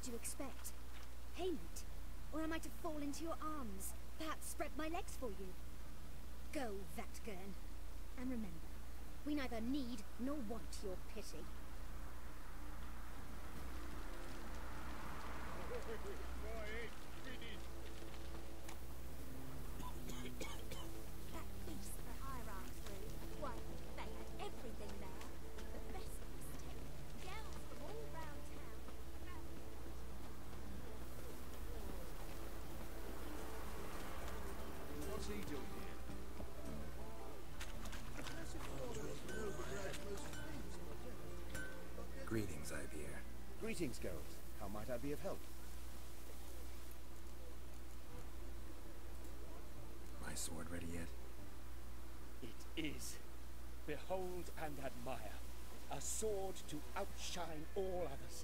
you expect? Payment? Or am I to fall into your arms? Perhaps spread my legs for you? Go, Vatt'ghern. And remember, we neither need nor want your pity. That beast the hierarchs ruled, why, they had everything there. The best mistake, girls from all round town. What's he doing here? Greetings, Ibeer. Greetings, Geralt. How might I be of help? My sword ready yet? It is. Behold and admire. A sword to outshine all others.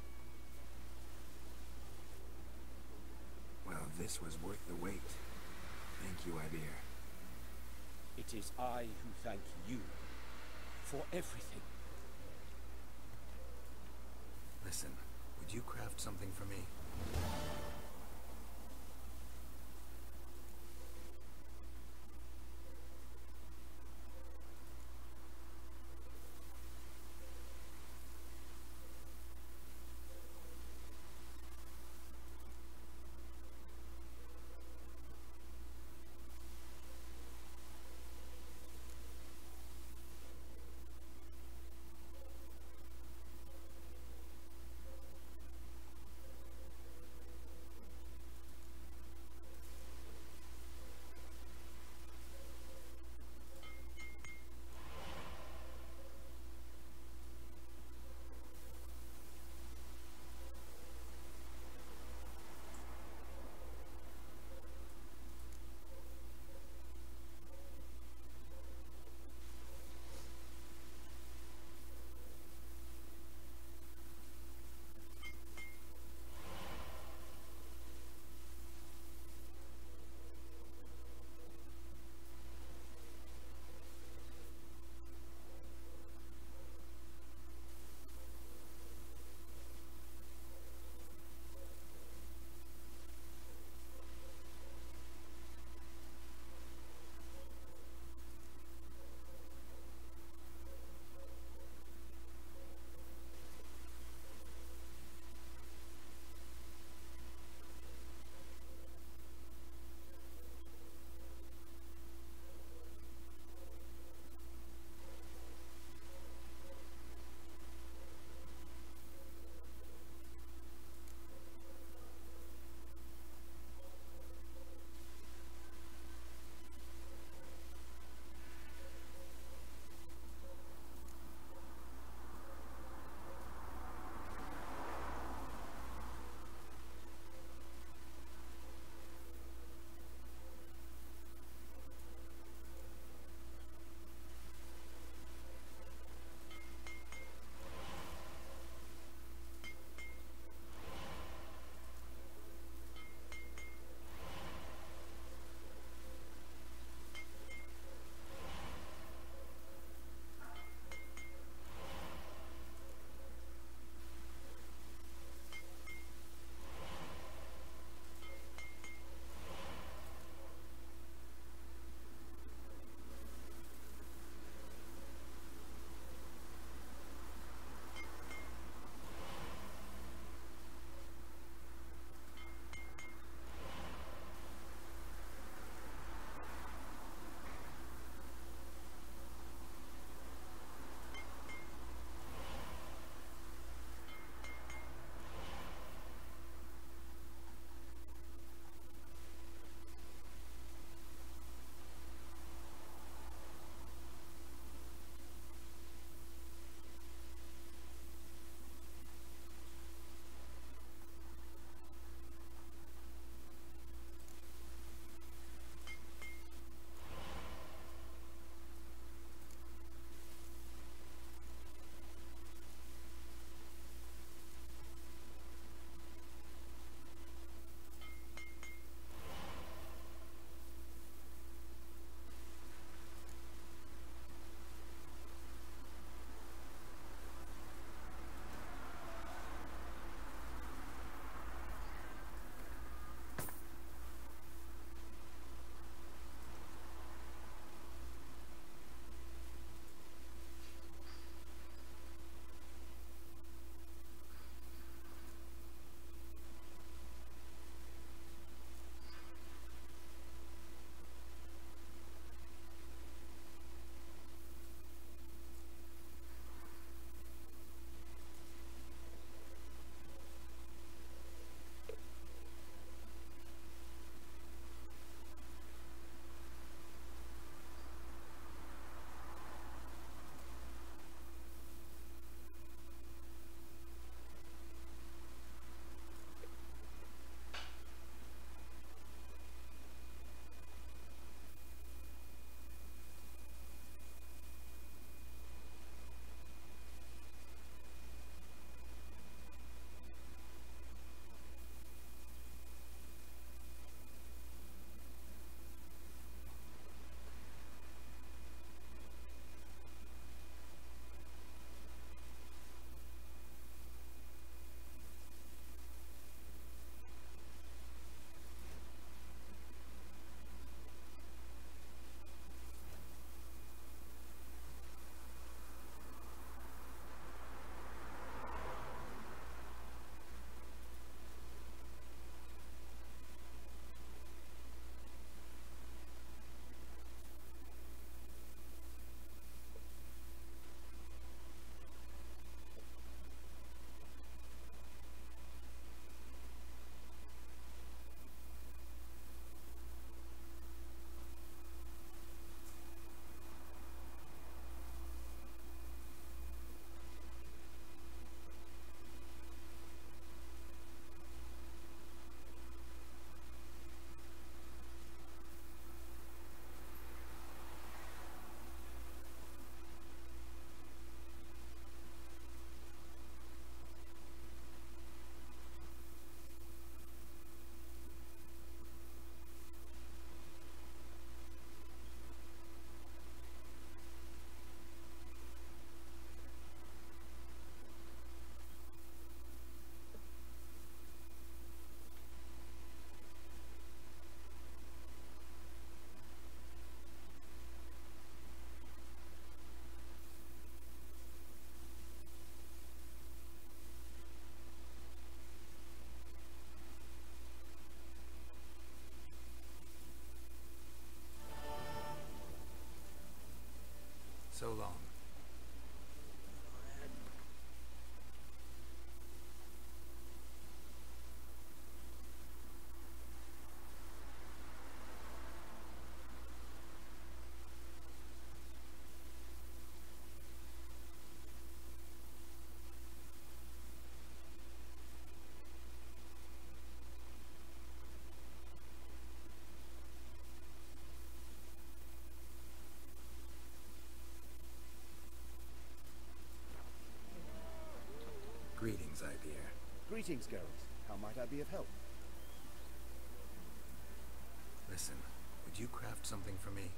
Well, this was worth the wait. Thank you, Ibeer. It is I who thank you for everything. Listen, would you craft something for me? So long. Greetings, Ibeer. Greetings, Geralt. How might I be of help? Listen, would you craft something for me?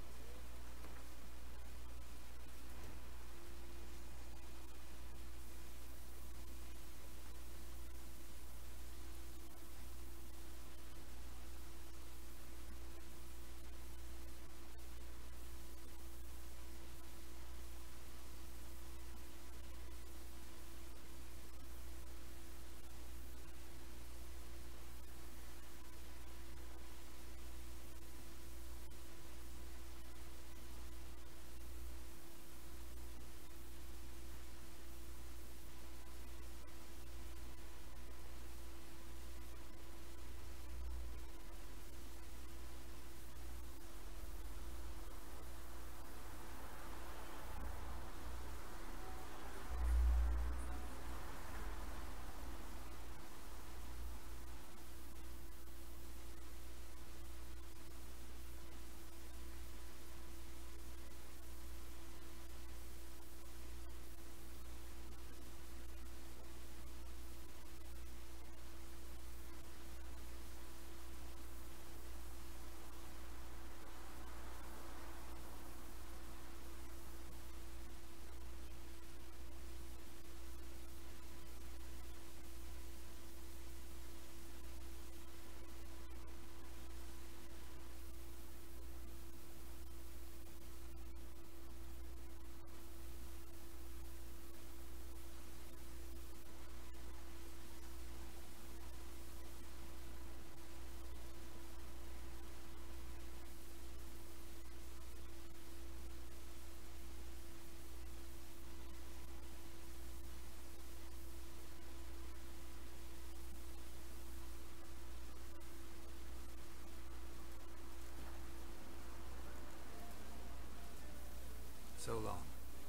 So long.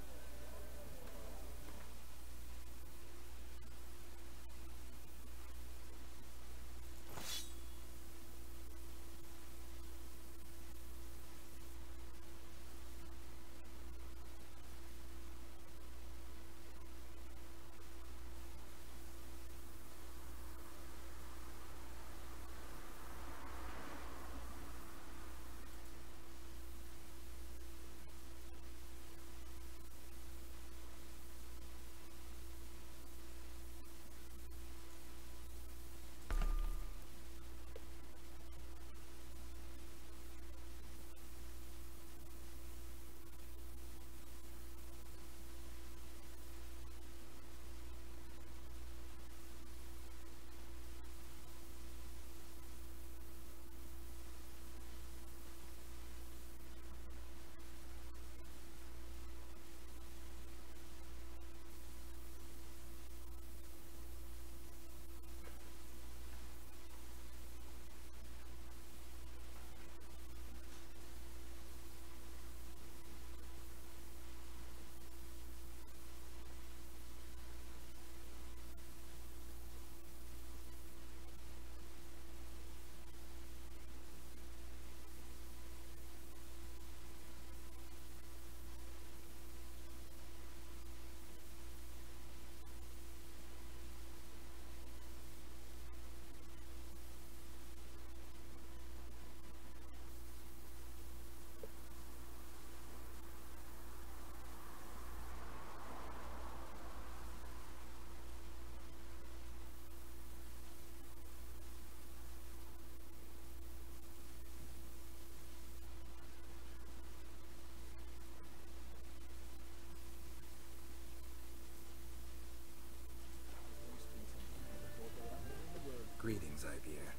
Greetings, Ibeer.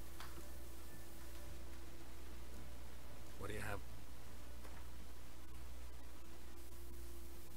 What do you have?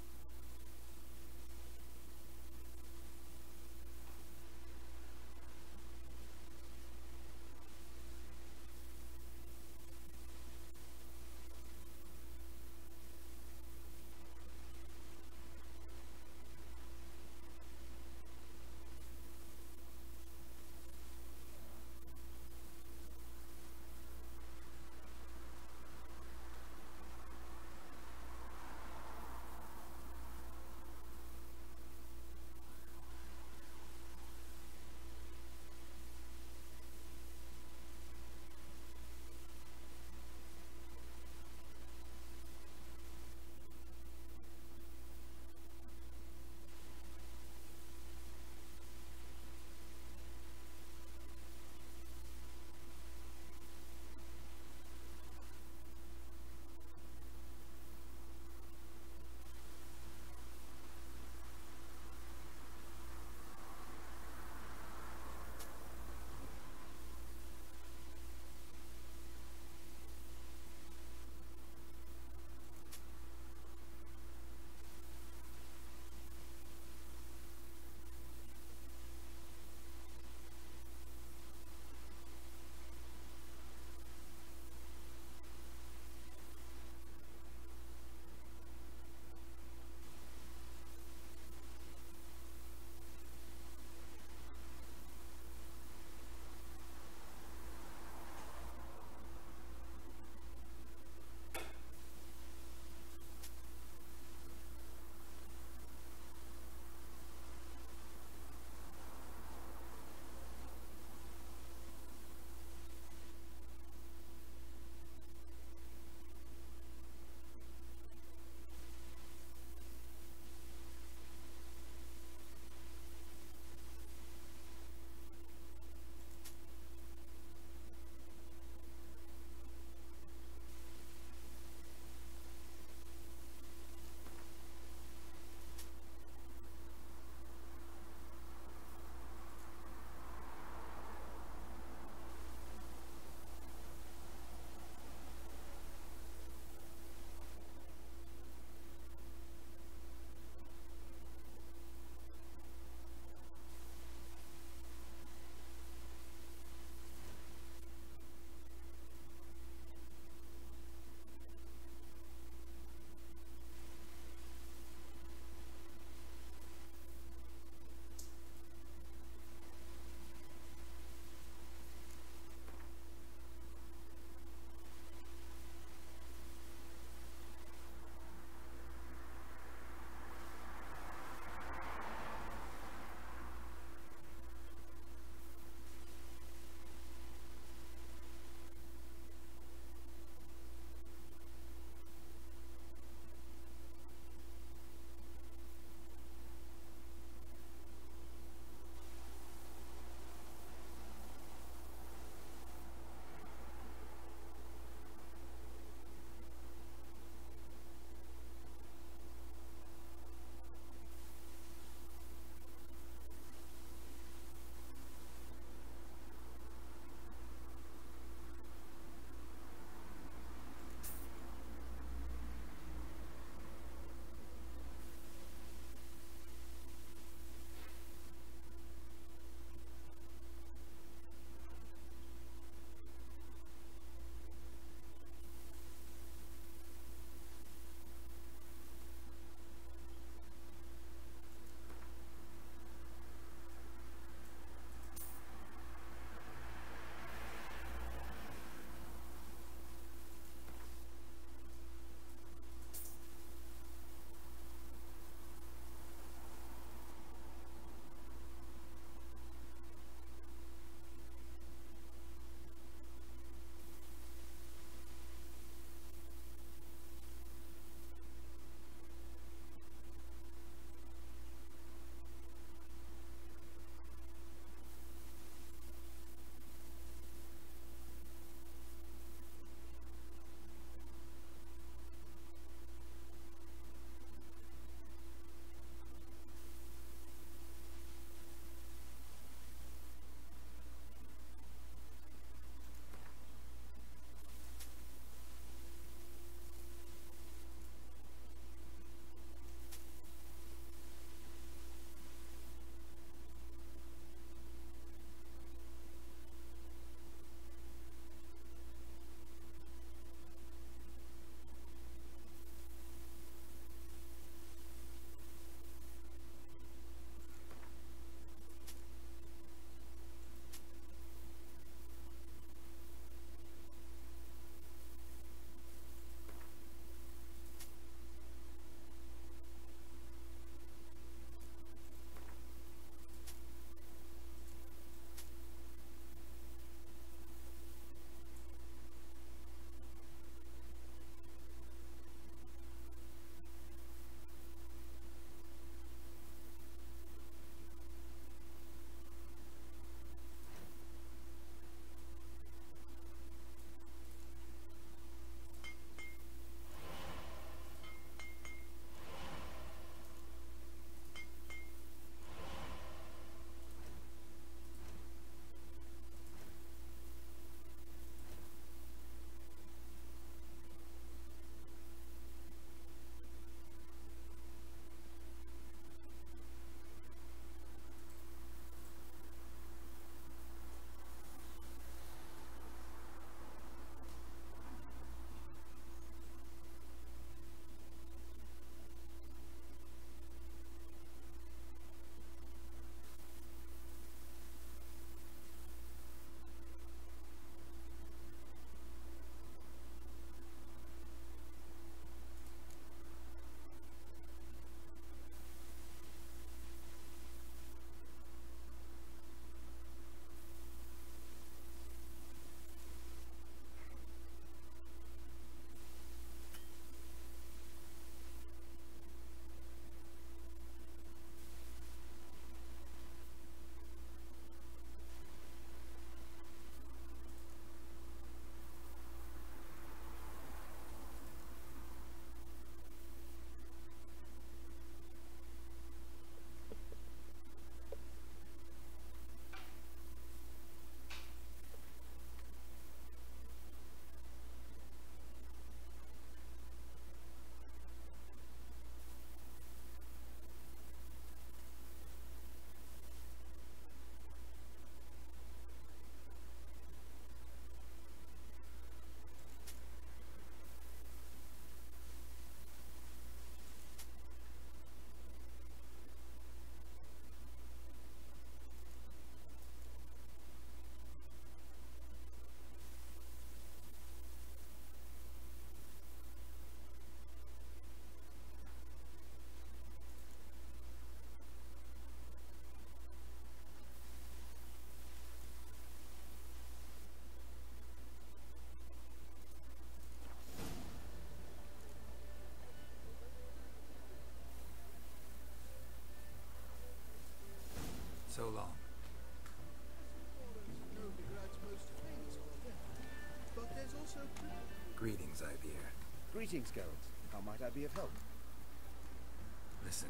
Greetings, Geralt. How might I be of help? Listen.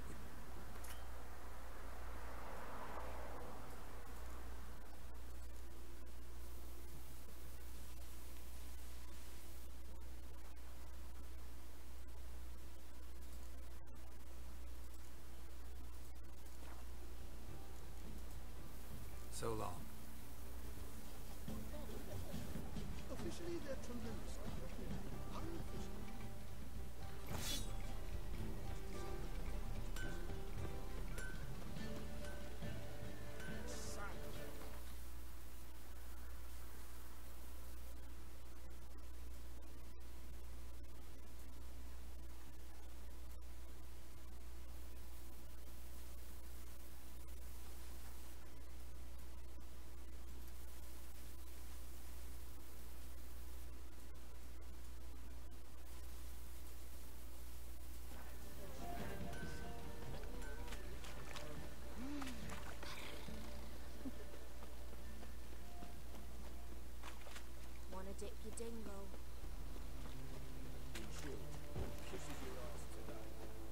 So long. Officially, they're tremendous. Unofficially. Wanna dip your dingle? Kisses your ass tonight.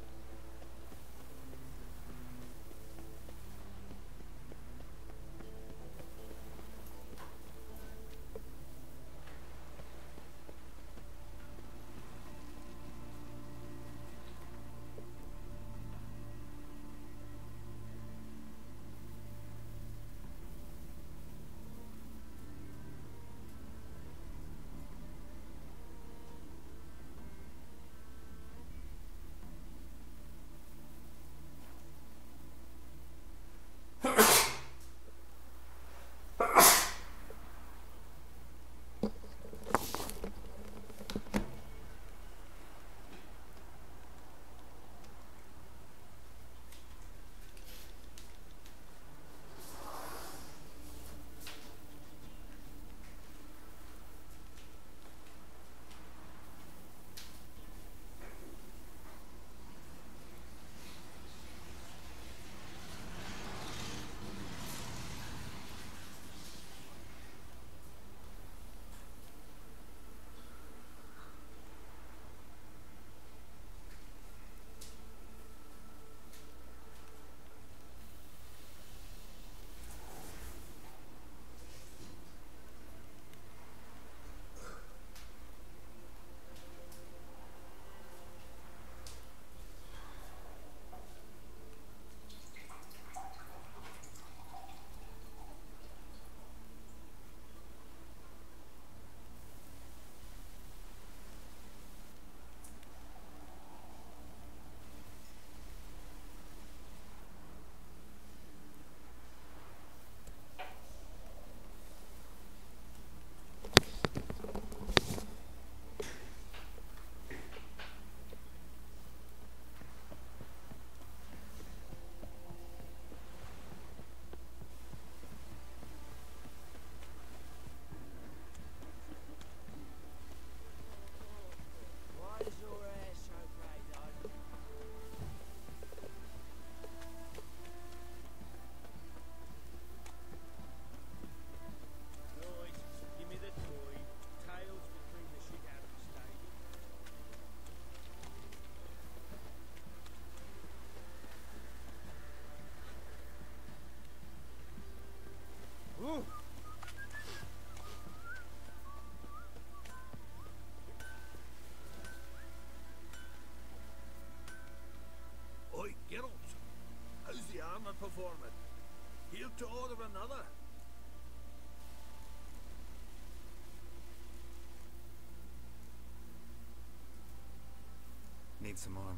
performing. Here to order another. Need some armor.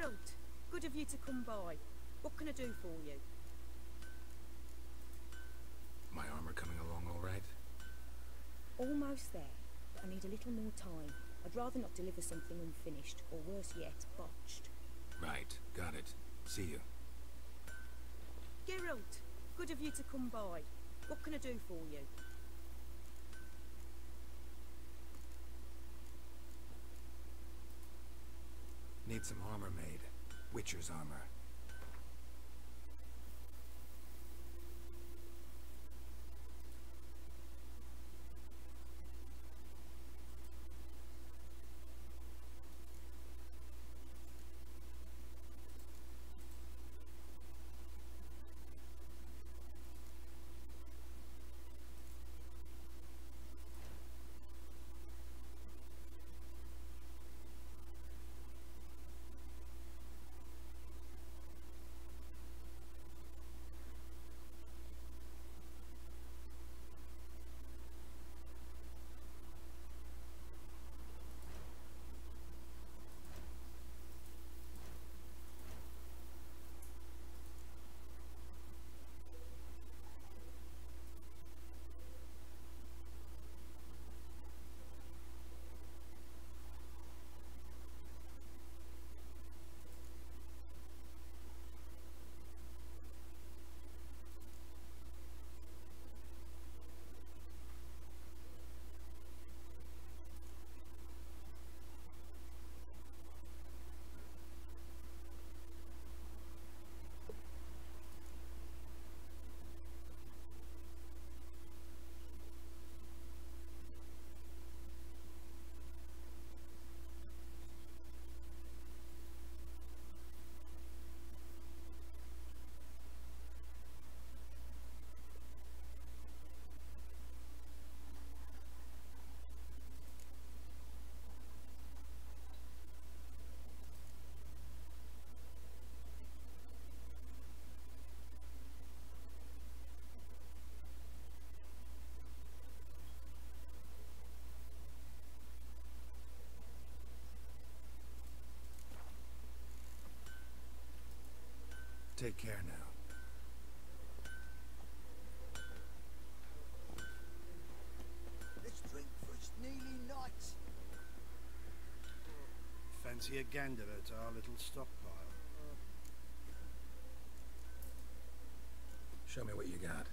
Geralt, good of you to come by. What can I do for you? My armor coming along all right? Almost there, but I need a little more time. I'd rather not deliver something unfinished, or worse yet, botched. Right, got it. See you. Geralt, good of you to come by. What can I do for you? Need some armor made. Witcher's armor. Take care now. Let's drink for it's nearly night. Fancy a gander at our little stockpile. Show me what you got.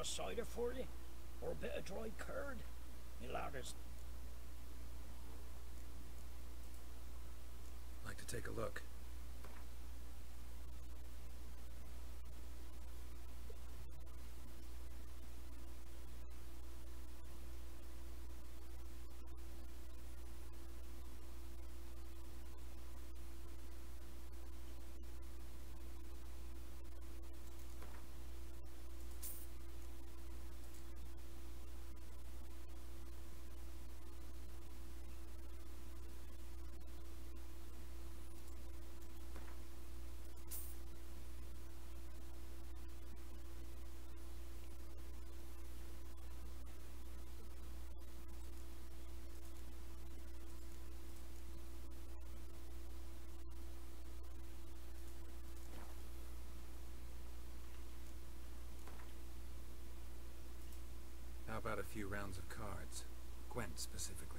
of cider for you? Or a bit of dry curd? Me lad is... Like to take a look. How about a few rounds of cards? Gwent specifically.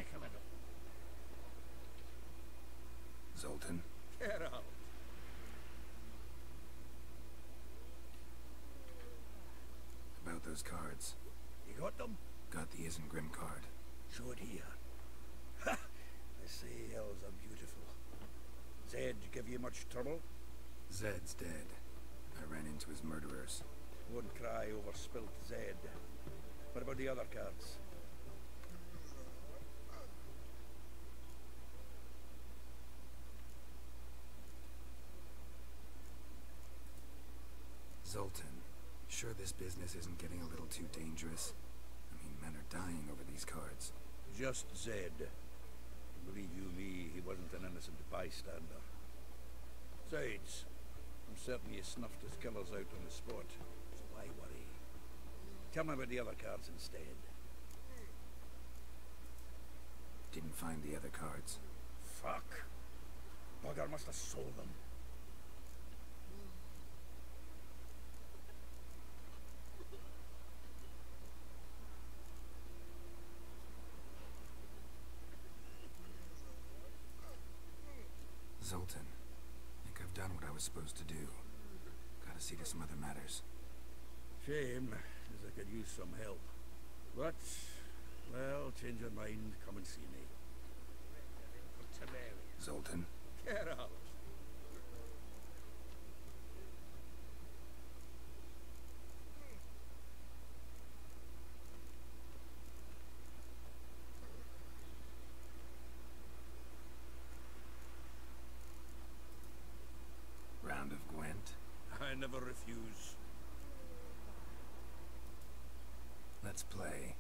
sick of it all. Zoltan? Get out. About those cards. You got them? Got the Isengrim card. Show it here. Ha! They say elves are beautiful. Zed give you much trouble? Zed's dead. I ran into his murderers. Won't cry over spilt Zed. What about the other cards? Zoltan, sure this business isn't getting a little too dangerous? I mean, men are dying over these cards. Just Zed. Believe you me, he wasn't an innocent bystander. Besides, I'm certain you snuffed his killers out on the spot, so why worry? Tell me about the other cards instead. Didn't find the other cards. Fuck. Bugger must have sold them. Zoltan, I think I've done what I was supposed to do. Gotta see to some other matters. Shame, as I could use some help. But, well, change your mind, come and see me. For Temerian. Zoltan? Get out. Round of Gwent? I never refuse. Let's play.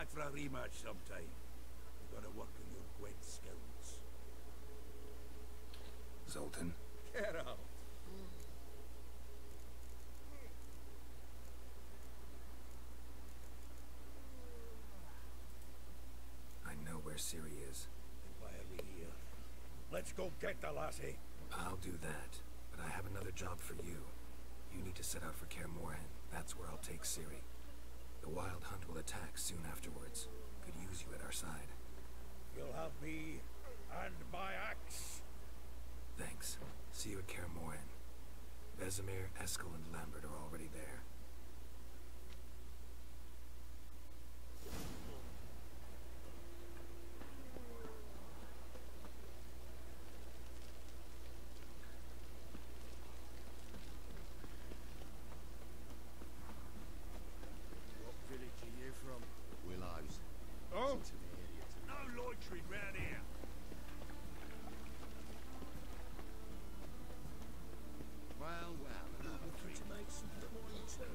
back for a rematch sometime. You gotta work on your Gwent skills. Zoltan. Geralt. I know where Ciri is. Why are we here? Let's go get the lassie. I'll do that, but I have another job for you. You need to set out for Kaer Morhen. That's where I'll take Ciri. The Wild Hunt will attack soon afterwards. Could use you at our side. You'll have me and my axe. Thanks. See you at Kaer Morhen. Vesemir, Eskel, and Lambert are already there. What village are you from? Willows. Oh! It's an area to No loitering round here. Well, I'm looking to make some money too.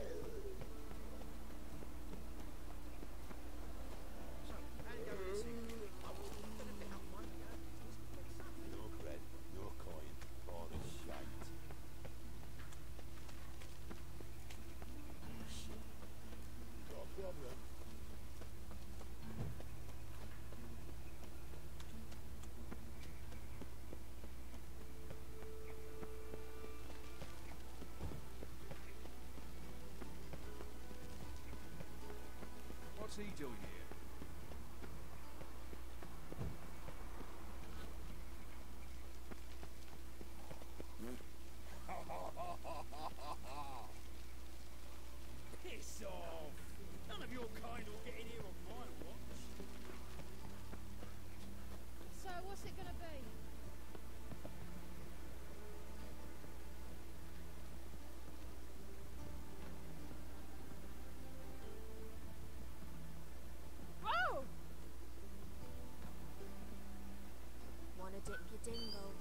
No bread, no coin, all this shite. Got a problem? What's he doing here? Piss off! None of your kind will get in here on my watch. So, what's it gonna be? Whoa! Wanna dip your dingle?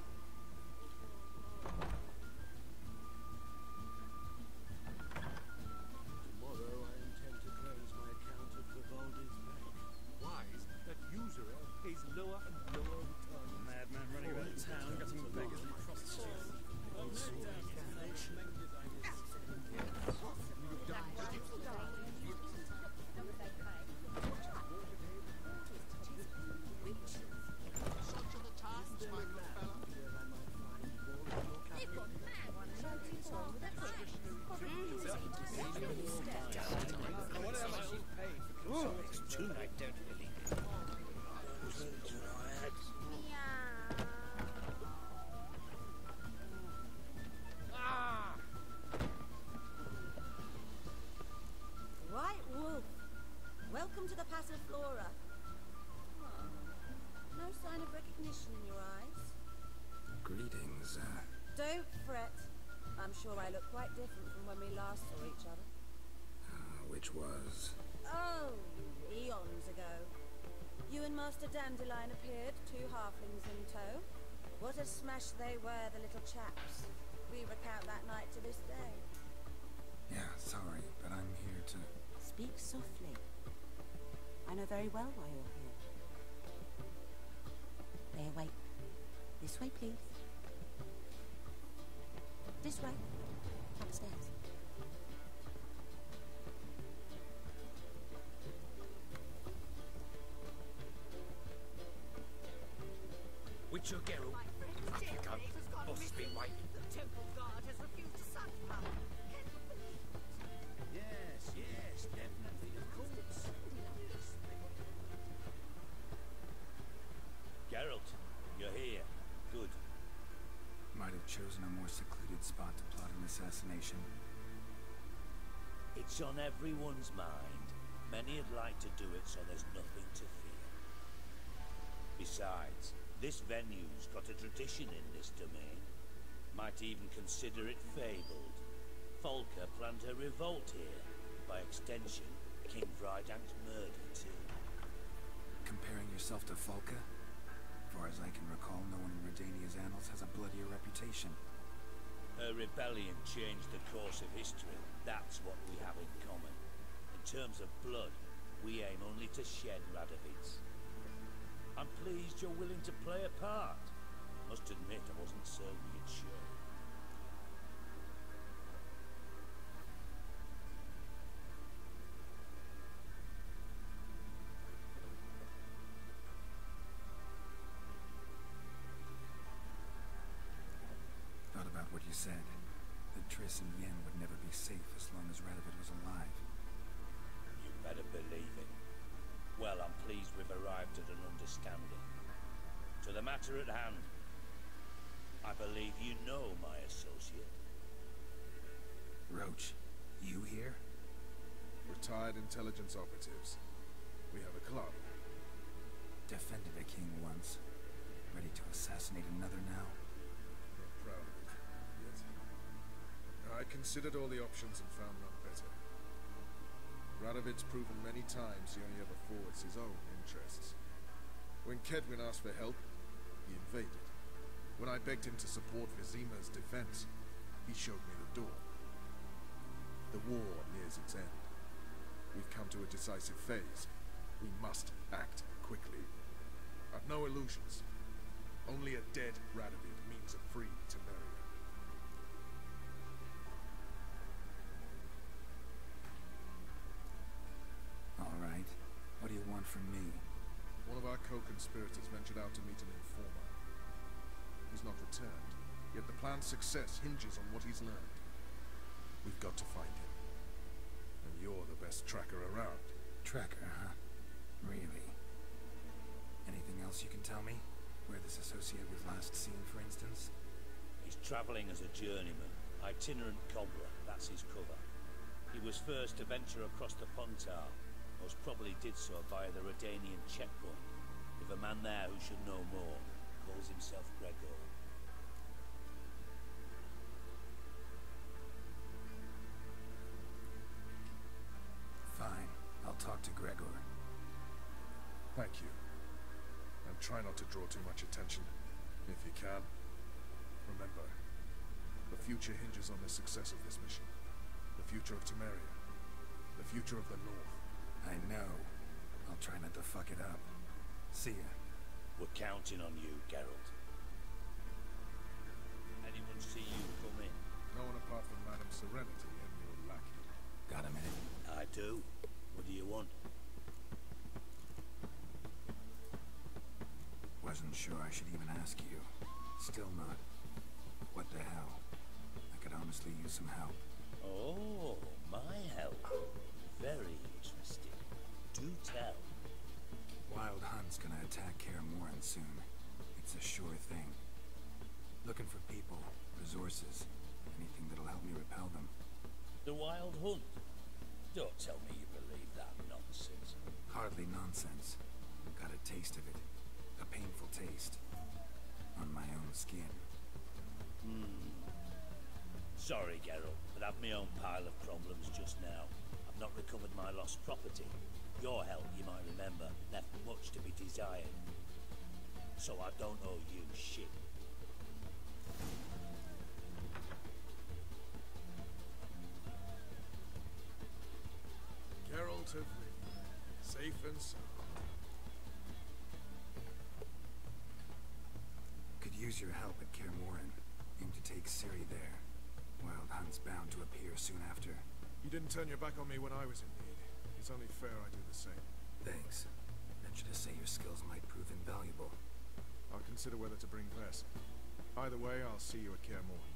Tomorrow I intend to close my account at Vivaldi's bank. Wise that usurer pays lower and lower returns. Madman running around town, getting beggars and prostitutes. Such are the times, my good fella. They've got mad ones. It's too late, don't really. White Wolf, welcome to the Passiflora. Oh, no sign of recognition in your eyes. Greetings, Don't fret. I'm sure I look quite different from when we last saw each other. which was... Oh, eons ago. You and Master Dandelion appeared, 2 halflings in tow. What a smash they were, the little chaps. We recount that night to this day. Yeah, sorry, but I'm here to... Speak softly. I know very well why you're here. There, wait. This way, please. This way. Upstairs. Witcher Geralt. I think our boss has been waiting. The temple guard has refused to sack her. Can you believe it? Yes, definitely, of course. Geralt, you're here. Good. Might have chosen a more secluded spot to plot an assassination. It's on everyone's mind. Many would like to do it so there's nothing to fear. Besides, this venue's got a tradition in this domain. Might even consider it fabled. Folka planned her revolt here. By extension, King Vrydank's murder too. Comparing yourself to Folka? As far as I can recall, no one in Redania's annals has a bloodier reputation. Her rebellion changed the course of history. That's what we have in common. In terms of blood, We aim only to shed Radovids. I'm pleased you're willing to play a part. Must admit, I wasn't certain you'd show. Thought about what you said. That Triss and Yen would never be safe as long as Radovid was alive. You better believe it. Well, I'm pleased we've arrived at an understanding. To the matter at hand, I believe you know my associate. Roach, you here? Retired intelligence operatives. We have a club. Defended a king once. Ready to assassinate another now? Not proud of it, yet. I considered all the options and found none better. Radovid's proven many times he only ever forwards his own interests. When Kedwin asked for help, he invaded. When I begged him to support Vizima's defense, he showed me the door. The war nears its end. We've come to a decisive phase. We must act quickly. I've no illusions. Only a dead Radovid means a free Temeria. All right. What do you want from me? One of our co-conspirators ventured out to meet an informer. He's not returned, yet the plan's success hinges on what he's learned. We've got to find him. And you're the best tracker around. Tracker, huh? Really? Anything else you can tell me? Where this associate was last seen, for instance? He's travelling as a journeyman. Itinerant cobbler, that's his cover. He was first to venture across the Pontar. Most probably did so via the Redanian checkpoint. With a man there who should know more. Calls himself Gregor. Fine. I'll talk to Gregor. Thank you. And try not to draw too much attention, if you can. Remember, the future hinges on the success of this mission. The future of Temeria. The future of the North. I know. I'll try not to fuck it up. See ya. We're counting on you, Geralt. Anyone see you come in? No one apart from Madame Serenity and your lackey. Got a minute? I do. What do you want? Wasn't sure I should even ask you. Still not. What the hell? I could honestly use some help. Oh, my help. Very interesting. Do tell. Wild Hunt's gonna attack Kaer Morhen soon. It's a sure thing. Looking for people, resources, anything that'll help me repel them. The Wild Hunt? Don't tell me you believe that nonsense. Hardly nonsense. Got a taste of it. A painful taste. On my own skin. Sorry, Geralt, but I've my own pile of problems just now. I've not recovered my lost property. Your help, you might remember, left much to be desired. So I don't owe you shit. Geralt of Rivia, safe and sound. Could use your help at Kaer Morhen. Aim to take Ciri there. Wild Hunt's bound to appear soon after. You didn't turn your back on me when I was in need. It's only fair I do the same. Thanks. Venture to say your skills might prove invaluable. I'll consider whether to bring Vess. Either way, I'll see you at Kaer Morhen.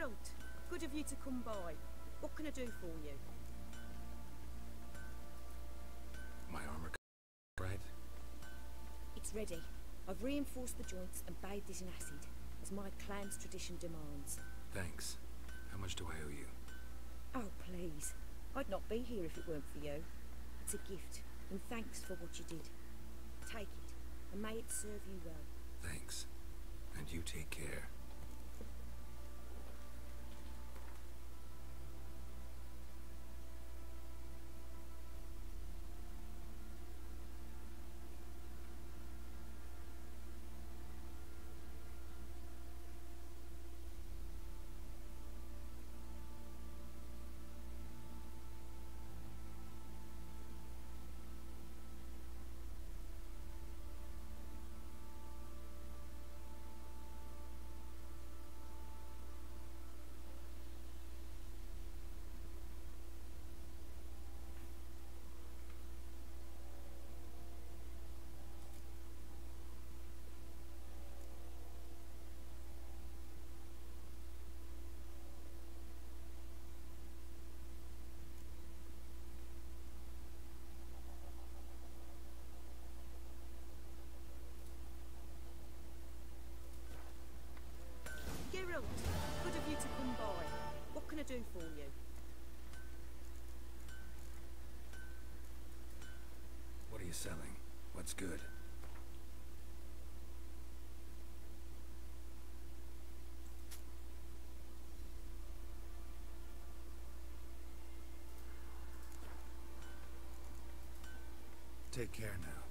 Geralt, good of you to come by. What can I do for you? My armor right? It's ready. I've reinforced the joints and bathed it in acid, as my clan's tradition demands. Thanks. How much do I owe you? Oh, please. I'd not be here if it weren't for you. It's a gift, and thanks for what you did. Take it, and may it serve you well. Thanks. And you take care. Geralt, good of you to come by. What can I do for you? What are you selling? What's good? Take care now.